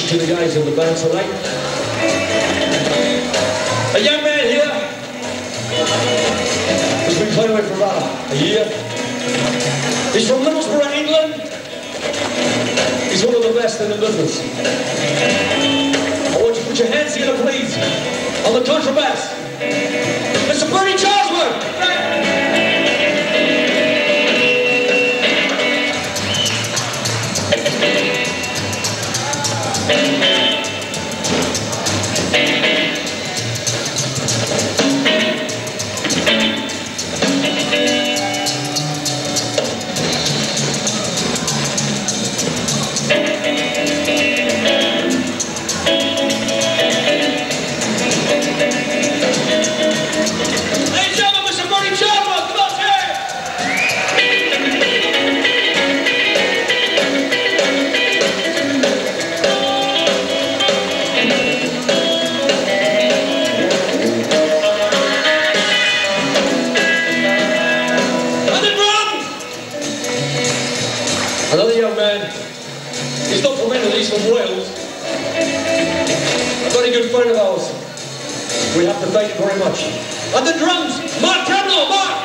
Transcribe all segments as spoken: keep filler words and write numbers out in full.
introduce you to the guys in the band tonight. A young man here who's been playing away for about a year. He's from Middlesbrough, England. He's one of the best in the business. I want you to put your hands together, please, on the contrabass, Mister Bernie Charlesworth. Another young man, he's not from England, he's from Wales. A very good friend of ours. We have to thank him very much. And the drums, Mark Campbell, Mark!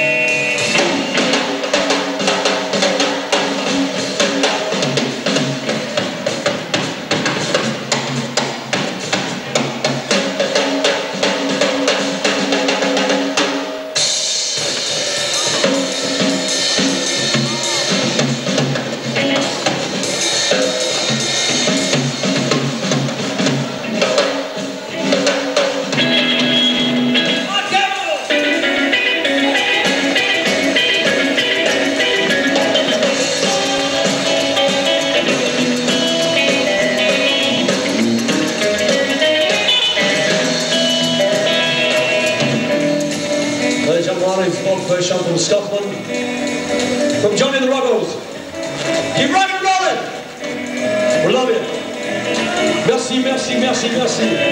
Bob Fish, I'm from Scotland. From Johnny the Ruggles. Keep rocking, rolling. We love you. Merci, merci, merci, merci.